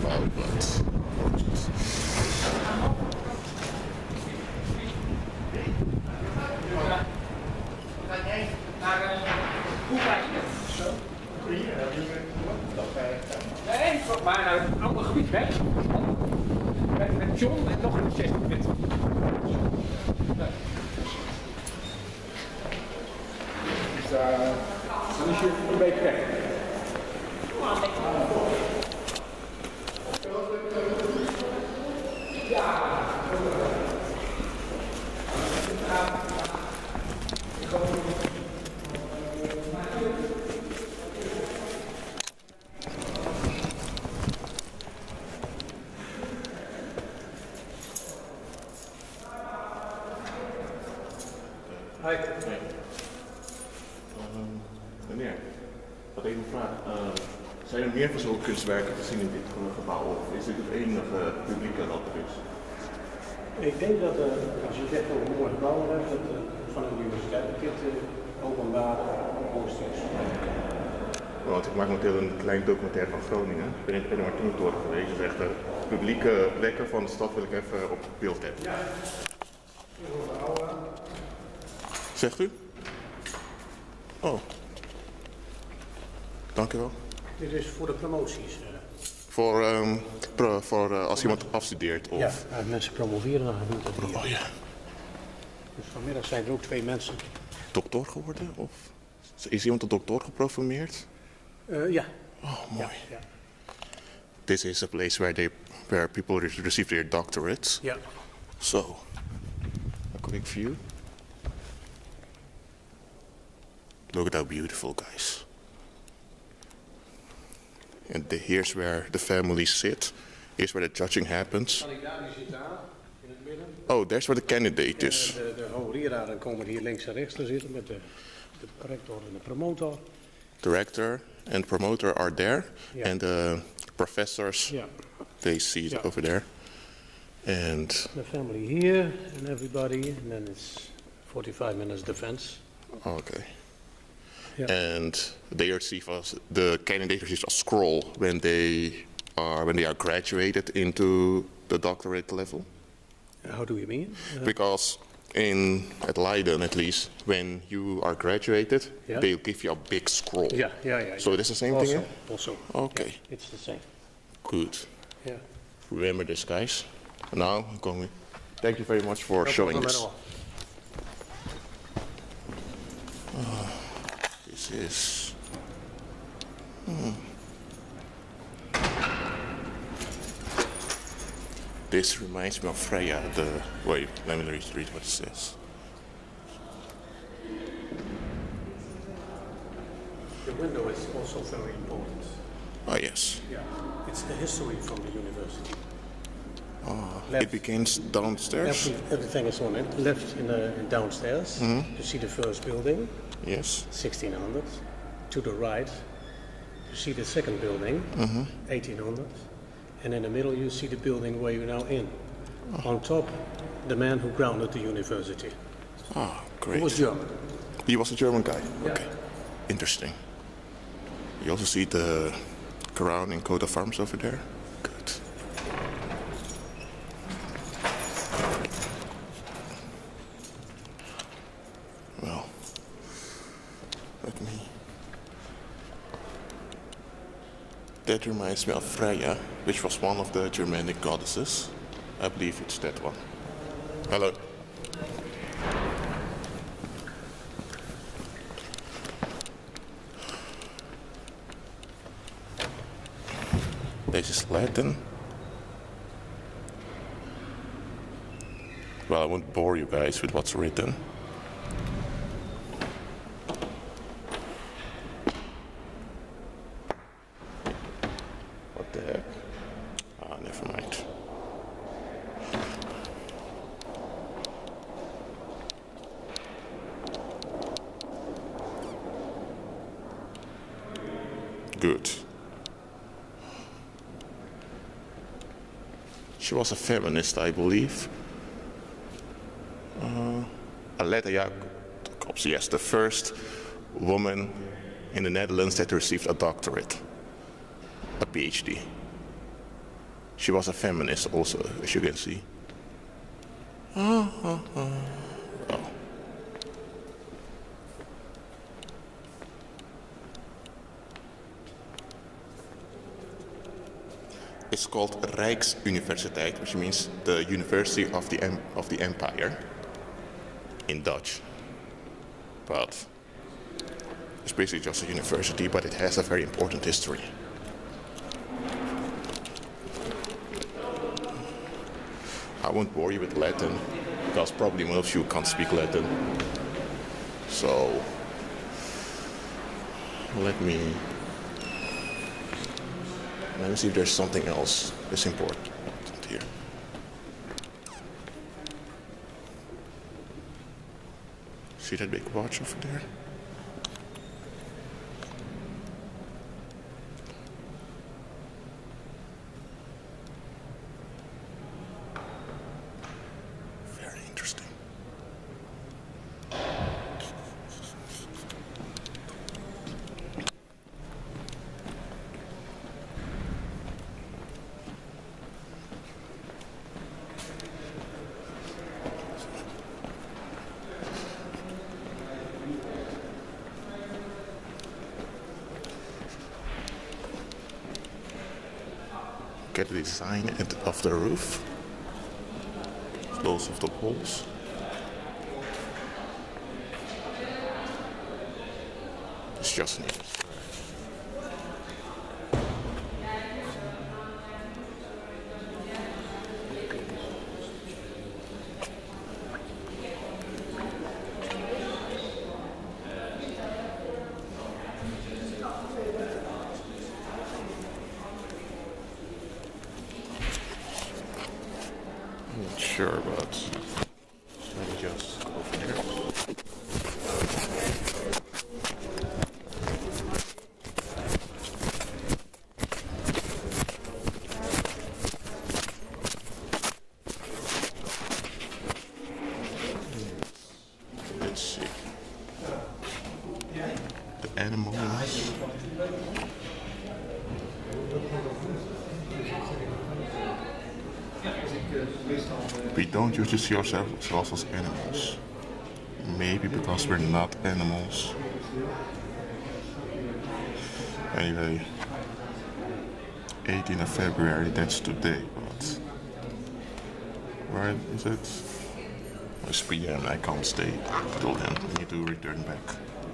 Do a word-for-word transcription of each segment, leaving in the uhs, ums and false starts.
about, but nee, maar naar het andere gebied weg. Met, met John en nog een zestig mensen. Dus uh, dan is je een beetje weg. Ja. Hi. Hey. Um, meneer, wat even vragen. Uh, zijn er meer van zo'n kunstwerken te zien in dit gebouw? Of is dit het enige publieke dat er is? Ik denk dat uh, als je het echt over een mooi gebouw hebt, dat uh, van de universiteit dat dit uh, openbaar poster is. Want ik maak momenteel een klein documentaire van Groningen. Ik ben in de Martinentoren geweest. Dus echt de publieke plekken van de stad wil ik even op beeld hebben. Ja. Zegt u? Oh. Dank u wel. Dit is voor de promoties. Uh. Voor, um, pro, voor uh, als iemand afstudeert of... Ja, uh, mensen promoveren dan doen dat hier. Oh ja. Dus vanmiddag zijn er ook twee mensen. Dokter geworden? Of is iemand tot dokter gepromoveerd? Uh, ja. Oh, mooi. Ja, ja. This is a place where they, where people receive their doctorates. Ja. So, a quick view. Look at how beautiful, guys. And the, here's where the families sit. Here's where the judging happens. Kandidaat zit daar in het midden. Oh, there's where the candidate is. De, de hoogleraren komen hier links en rechts te zitten met de, de rector en de promotor. The rector and promoter are there. Yeah. And the professors, Yeah. they sit Yeah. over there. And... The family here and everybody. And then it's forty-five minutes defense. Okay. Yeah. And they receive us, the candidate receives a scroll when they are when they are graduated into the doctorate level. How do you mean? Uh, Because in at Leiden, at least, when you are graduated, Yeah. they'll give you a big scroll. yeah, yeah, yeah. So yeah. it is the same also, thing here? Also. Okay. Yeah, it's the same. Good. Yeah. Remember this, guys. Now I'm going. Thank you very much for No showing problem this. at all. Oh, this is. Hmm. This reminds me of Freya. The wait, let me read, read what it says. The window is also very important. Oh yes. Yeah. It's the history from the university. Oh, Left. it begins downstairs. Every, everything is on it. Left in the in downstairs. Mm-hmm. You see the first building, Yes. sixteen hundred. To the right, you see the second building, Mm-hmm. eighteen hundred. And in the middle, you see the building where you're now in. Oh. On top, the man who grounded the university. Ah, great. He was German. He was a German guy. Yeah. Okay. Interesting. You also see the crown and coat of arms over there. Good. Well, let me. That reminds me of Freya, which was one of the Germanic goddesses. I believe it's that one. Hello. This is Latin. Well, I won't bore you guys with what's written. What the heck? Ah, never mind. Good. She was a feminist, I believe. Uh, Aletta Jacobs, yes, the first woman in the Netherlands that received a doctorate, a PhD. She was a feminist also, as you can see. Uh, uh, uh. Oh. It's called Rijksuniversiteit, which means the University of the em of the Empire in Dutch. But it's basically just a university, but it has a very important history. I won't bore you with Latin, because probably most of you can't speak Latin. So let me let me see if there's something else that's important here. See that big watch over there? Very interesting. Get the design of the roof, those of the walls. It's just neat. I'm not sure, but let me just go over there. Let's see. The animals. We don't usually see ourselves as animals. Maybe because we're not animals. Anyway, eighteenth of February, that's today, but where is it? It's three p m I can't stay till then. I need to return back.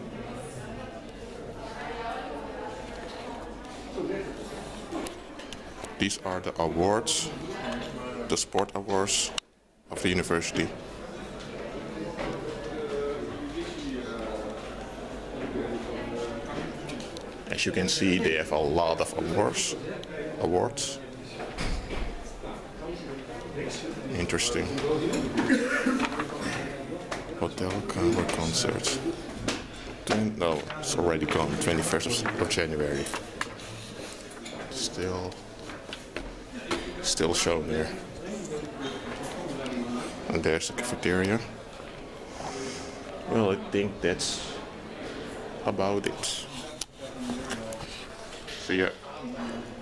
These are the awards, the sport awards of the university. As you can see, they have a lot of awards. Awards. Interesting. Hotel Camera concert. Twen no, it's already gone. twenty-first of January. Still, still shown there. And there's the cafeteria. Well, I think that's about it. See ya.